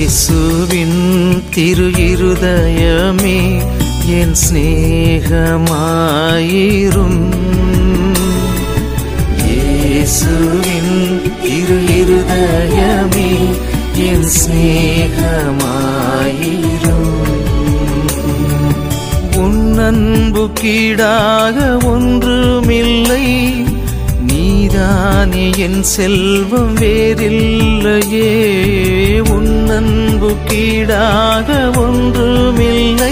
இயேசுவின் திரு இருதயமே என் சிநேகமாயிரும். இயேசுவின் திரு இருதயமே என் சிநேகமாயிரும். உன் அன்புக்கீடாக ஒன்றுமில்லை, நீதானே என் செல்வம் வேறில்லையே. உன் அன்புக்கீடாக ஒன்றுமில்லை,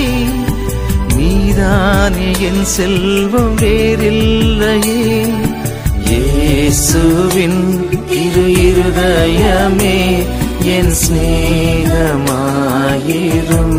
நீதானே என் செல்வம் வேறில்லையே. இயேசுவின் திரு இருதயமே என் சிநேகமாயிரும்.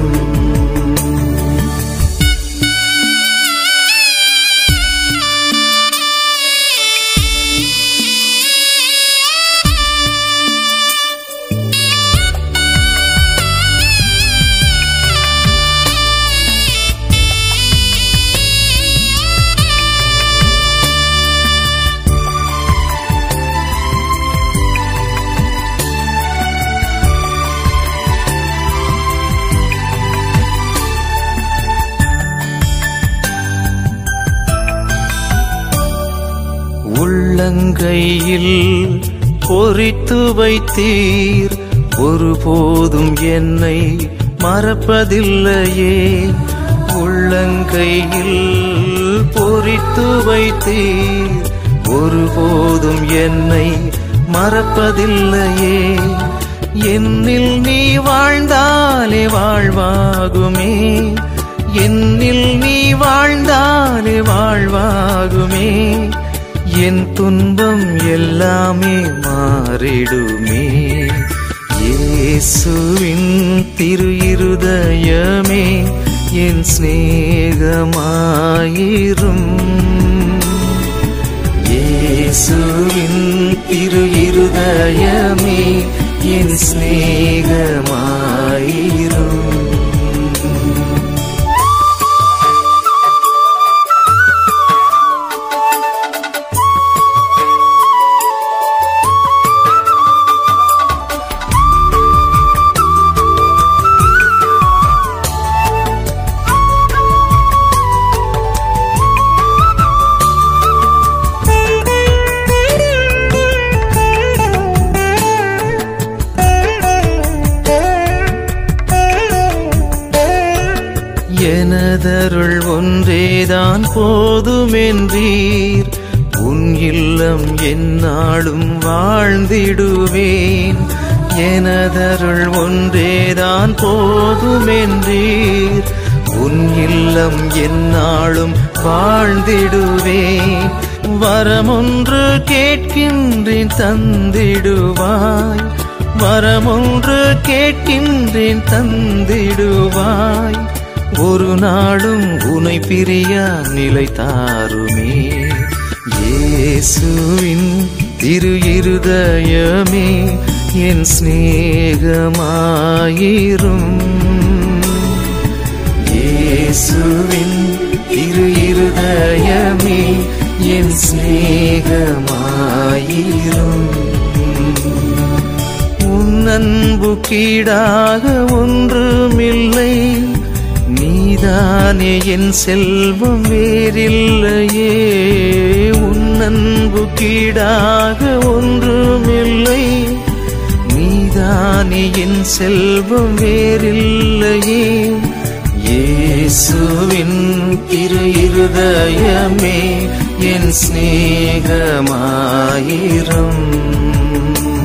உள்ளங்கையில் பொறித்து வைத்தீர், ஒருபோதும் என்னை மறப்பதில்லையே. உள்ளங்கையில் பொறித்து வைத்தீர், ஒருபோதும் என்னை மறப்பதில்லையே. என்னில் நீ வாழ்ந்தாலே வாழ்வாகுமே, என்னில் நீ வாழ்ந்தாலே வாழ்வாகுமே. என் துன்பம் எல்லாமே மாறிடுமே. இயேசுவின் திரு இருதயமே என் சிநேகமாயிரும். இயேசுவின் திரு இருதயமே என் சிநேகமாயிரும். எனதருள் ஒன்றேதான் போதுமென்றீர், உன் இல்லம் எந்நாளும் வாழ்ந்திடுவேன். எனதருள் ஒன்றேதான் போதுமென்றீர், உன் இல்லம் எந்நாளும் வாழ்ந்திடுவேன். வரமொன்று கேட்கின்றேன் தந்திடுவாய், வரமொன்று கேட்கின்றேன் தந்திடுவாய். ஒரு நாளும் உனை பிரியா நிலை தாருமே. இயேசுவின் திரு இருதயமே என் சிநேகமாயிரும். இயேசுவின் திரு இருதயமே என் சிநேகமாயிரும். உன் அன்புக்கீடாக ஒன்றுமில்லை, நீதானே என் செல்வம் வேறில்லையே. உன் அன்புக்கீடாக ஒன்றுமில்லை, நீதானே என் செல்வம் வேறில்லையே. இயேசுவின் திரு இருதயமே என் சிநேகமாயிரும்.